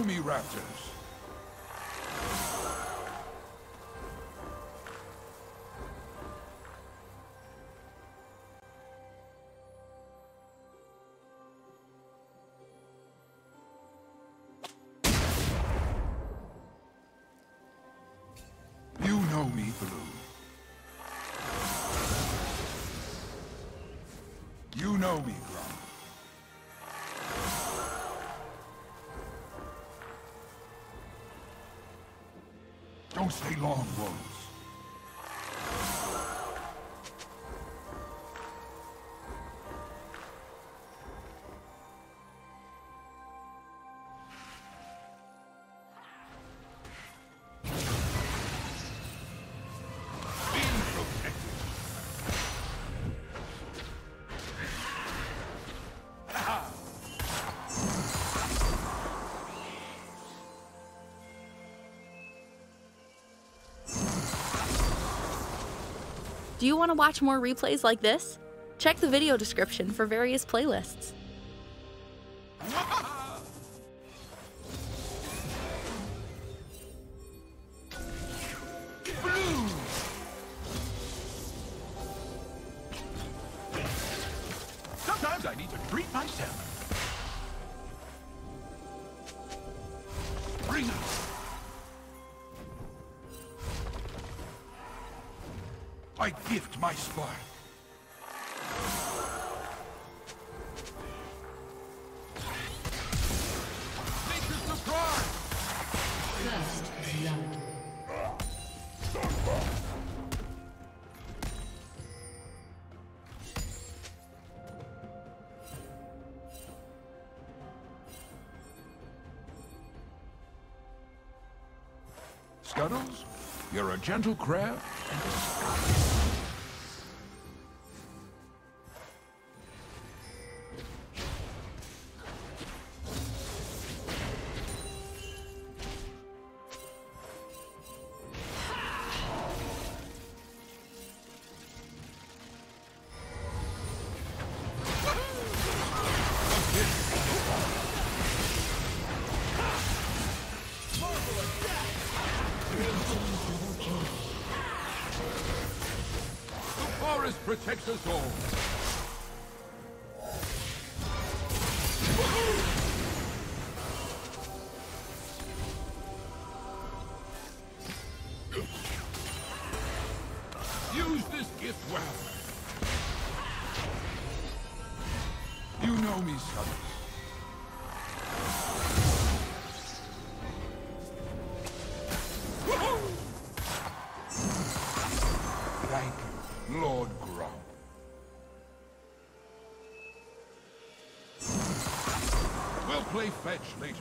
know me, Raptors. You know me, Blue. You know me, Grom. Don't stay long, Wolves. Do you want to watch more replays like this? Check the video description for various playlists. Sometimes I need to treat myself. Bring up. I gift my spark. Nature's surprise! First blood. Scuttles, you're a gentle crab and a scuttle. Protects us all. Use this gift well. You know me, Scuttles. Thank you, Lord Grom. We'll play fetch later.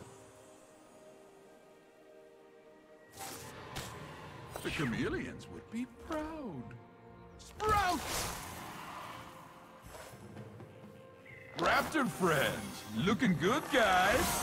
The chameleons would be proud. Sprout! Raptor friends, looking good, guys.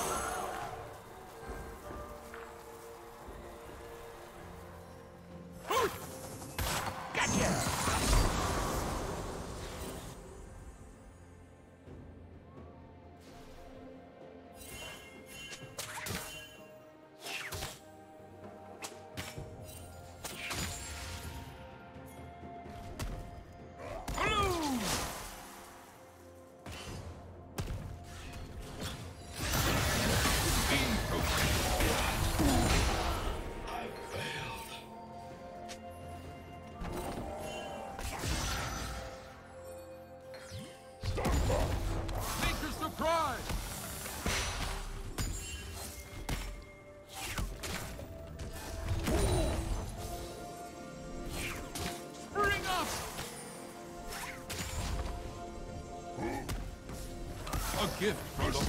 A gift from the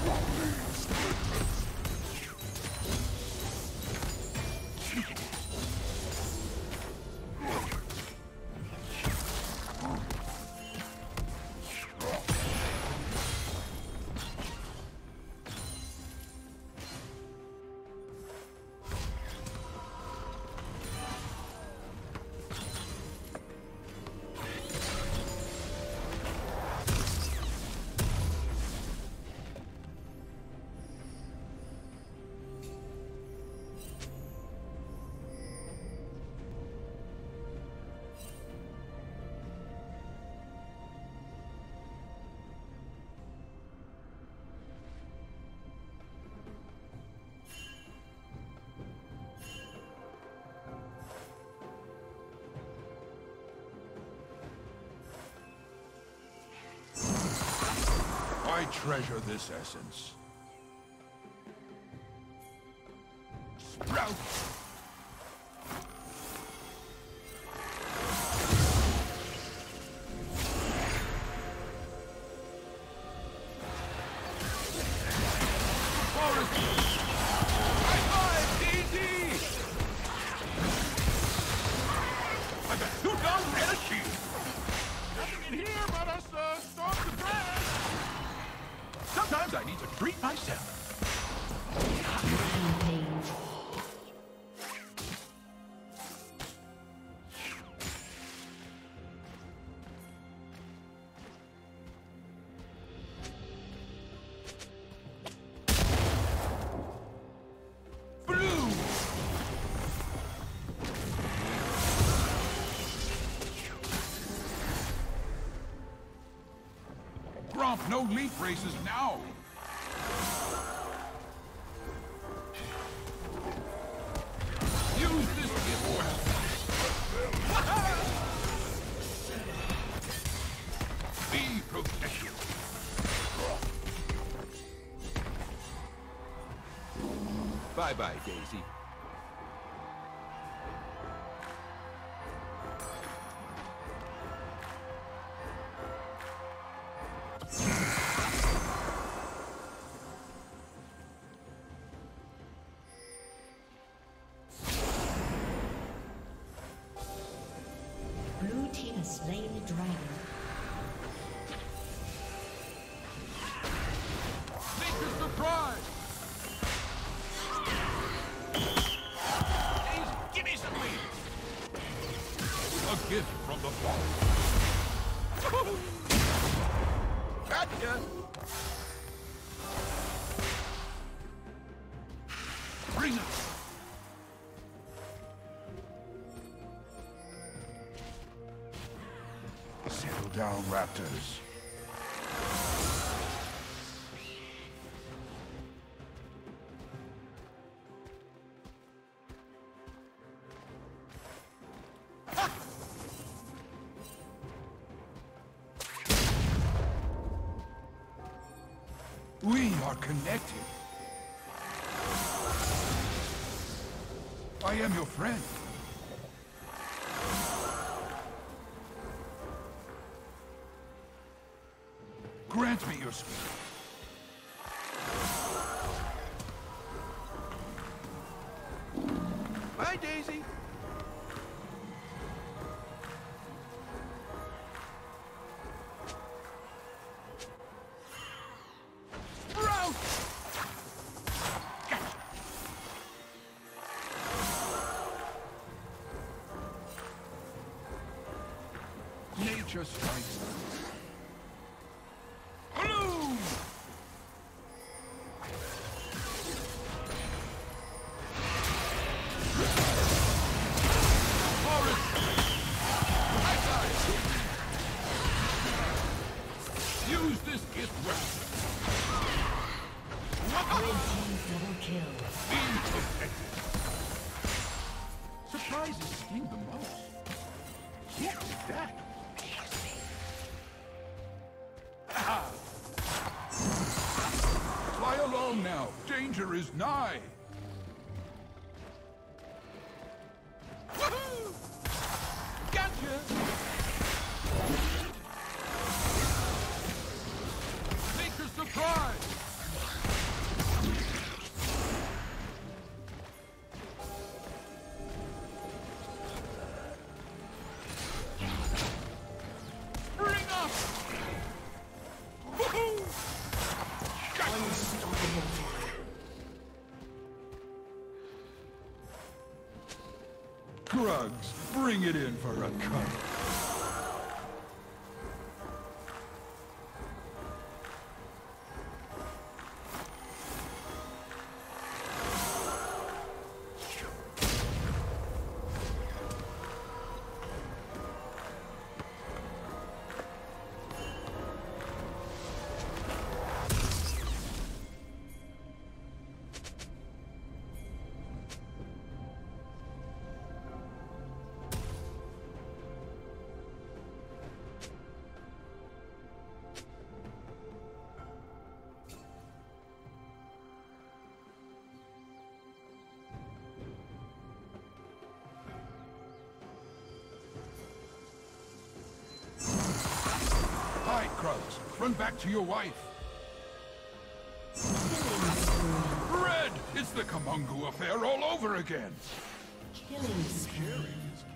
I treasure this essence. Sprout! Sometimes I need to treat myself. Blue! Gromp, no leaf races now! Use this gift well. Be protected. Bye-bye, Daisy. Blue team has slain the dragon. Make a surprise! Please, give me some leaves! A gift from the fall. Gotcha! Bring it! Settle down, raptors. We are connected. I am your friend. Grant me your spirit. Bye, Daisy. Sprout! Gotcha. Nature strikes us. Bloom! Use this gift well. Red team double kill. Be protected. Surprises sting the most. What was that? Ah! Fly along now. Danger is nigh. Woohoo! Gotcha! Make a surprise! Bring up! Woohoo! Drugs, bring it in for a cut. Hide, Krugs. Run back to your wife. Red! It's the Kamungu affair all over again. Killing spree.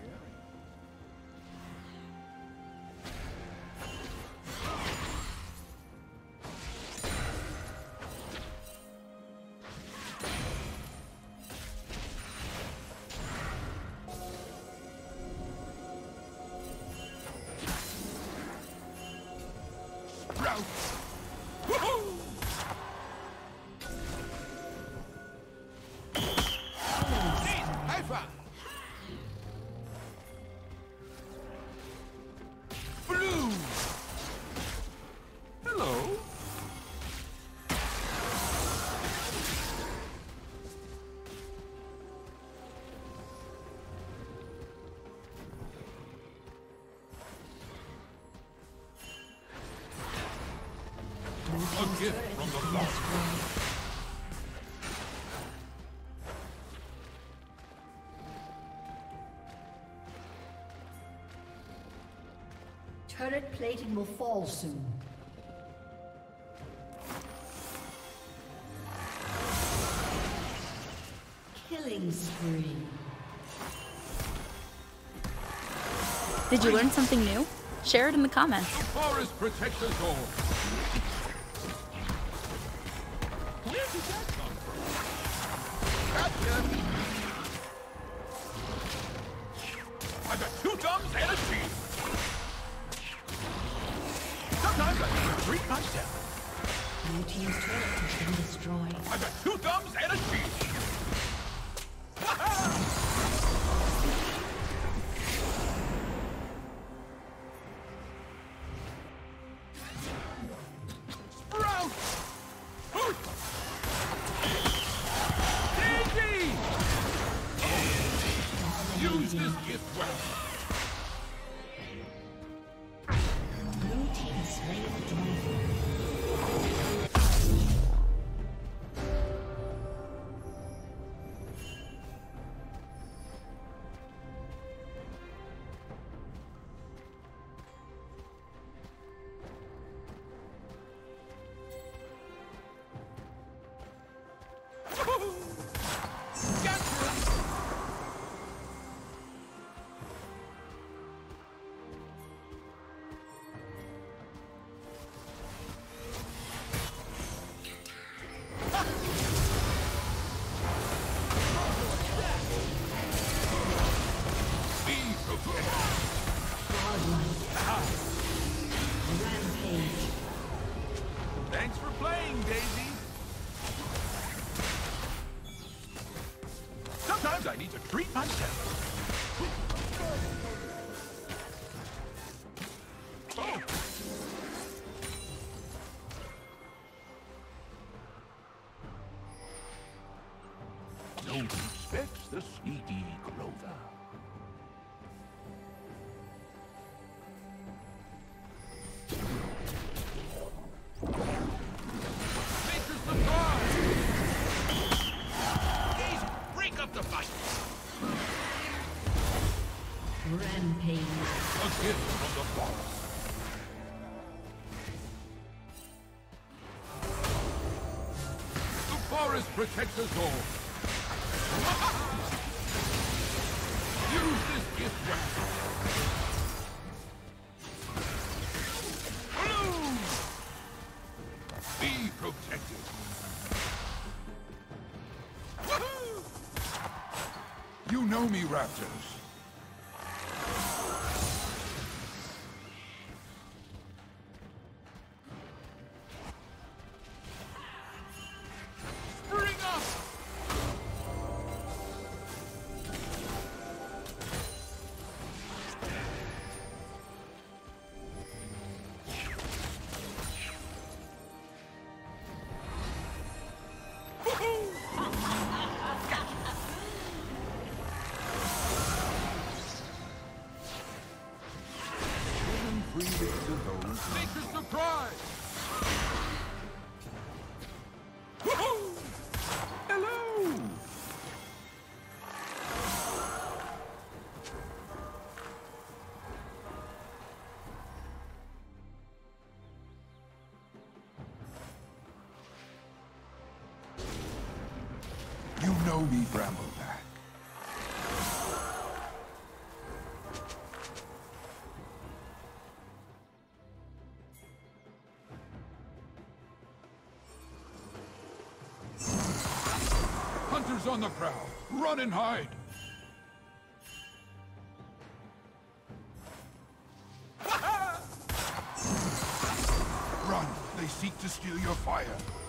A gift from the Lord. Turret plating will fall soon. Killing spree. Did you learn something new? Share it in the comments. The forest protects us all. Where did that come from? Gotcha. I got 2 thumbs and a cheese. Sometimes I need to treat myself. Blue team's turret has been destroyed. I got 2 thumbs and a cheese. Use this gift well. Blue team slain the dragon. Thanks for playing, Daisy. Sometimes I need to treat myself. Oh. No one expects the sneaky Clover. Rampage. A gift from the forest. The forest protects us all. Use this gift well. Blue! Be protected. You know me, Raptors. Make a surprise! Woohoo! Hello! me Brambleback. Hunters on the prowl! Run and hide! Run! They seek to steal your fire!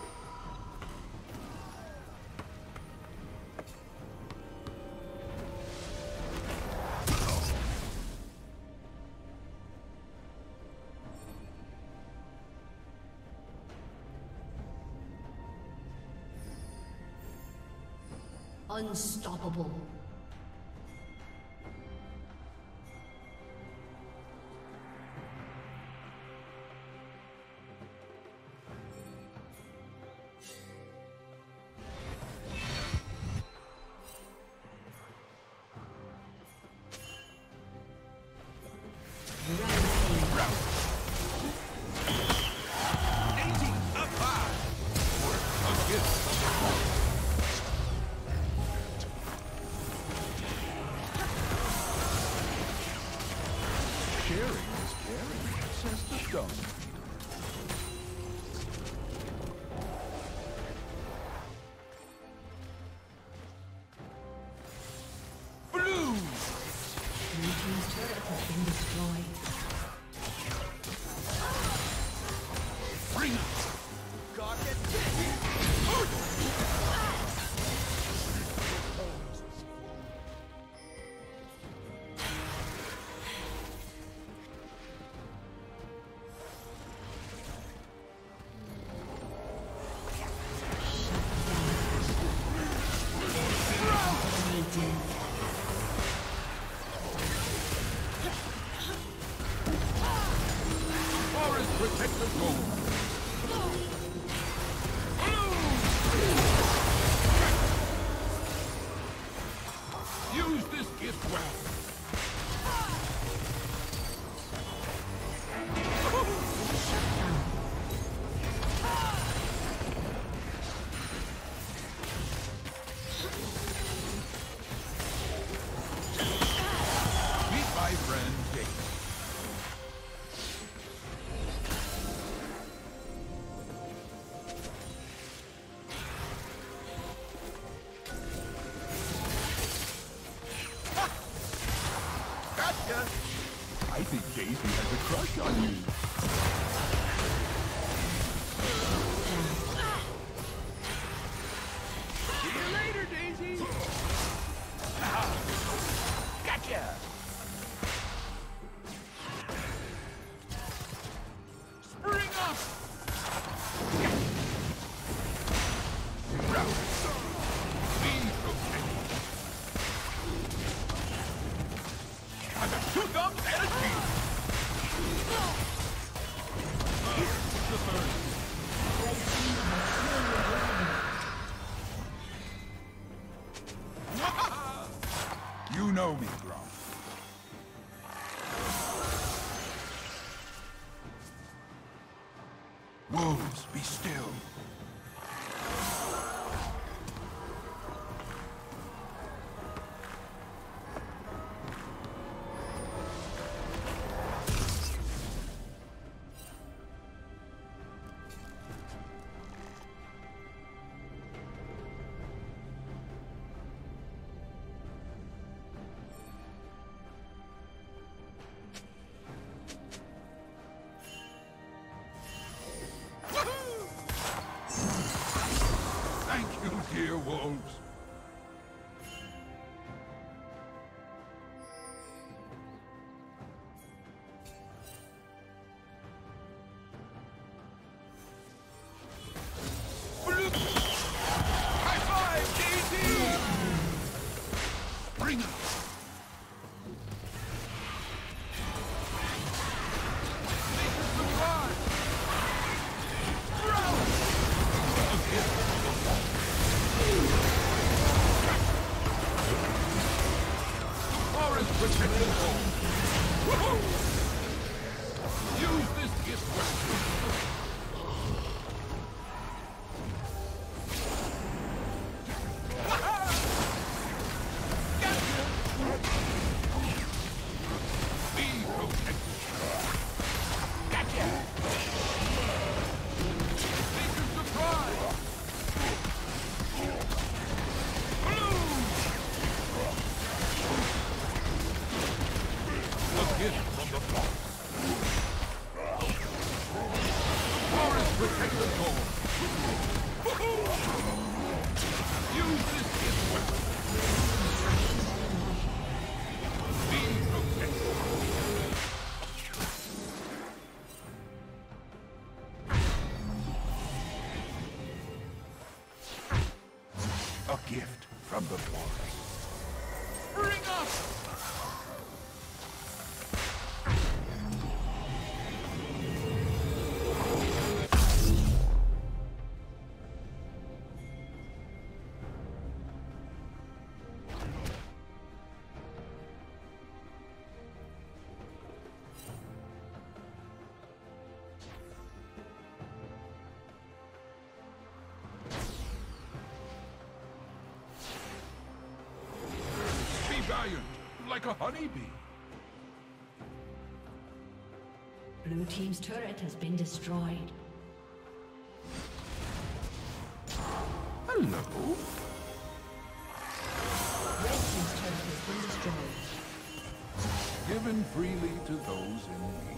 Unstoppable. Use this gift well. Meet my friend Jake. I think Daisy has a crush on you. See you later, Daisy. Gotcha. Spring up. Please rotate. I got two thumbs and a teeth. The third. You know me, Grump. Wolves, be still. Thank you, dear wolves. High five, Daisy! Bring it. protect the core. Use this gift weapon. Be protected. A gift from the forest. Bring up! Valiant, like a honeybee. Blue team's turret has been destroyed. Hello. Red team's turret has been destroyed. Given freely to those in need.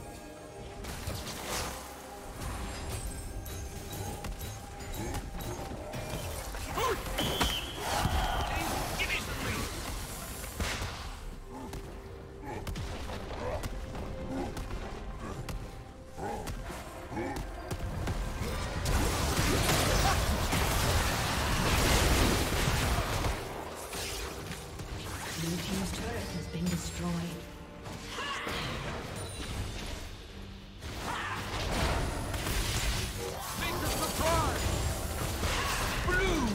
Blue team's turret has been destroyed. Think of surprise! Blue!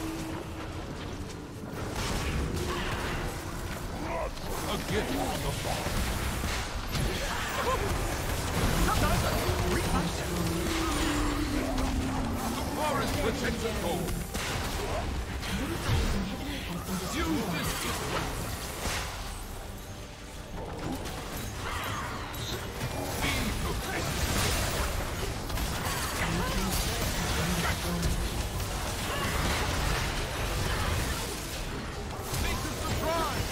A gift from the forest. The forest protects the core. Use this gift weapon. Be protected. Think of surprise!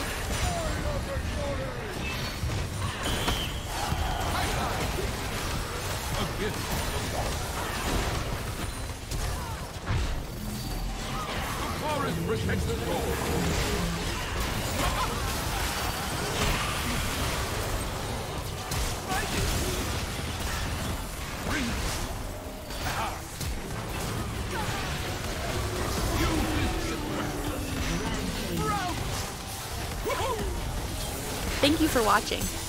A gift from the forest. The forest protects the core. Bring it. Ah. Use this gift weapon. Rout. Woohoo! Thank you for watching.